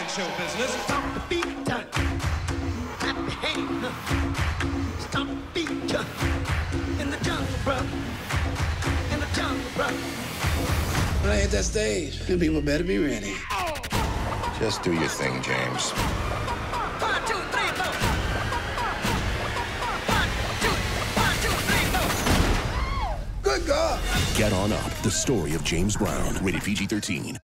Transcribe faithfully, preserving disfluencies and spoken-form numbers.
in show business. Stop the beat, clap your hand, stop the beat, in the jungle, bro, in the jungle, bro. When I hit that stage, you people better be ready. Just do your thing, James. One, two, three, four. One, two, one, two, three, four. Good God. Get On Up, the story of James Brown. Rated P G thirteen.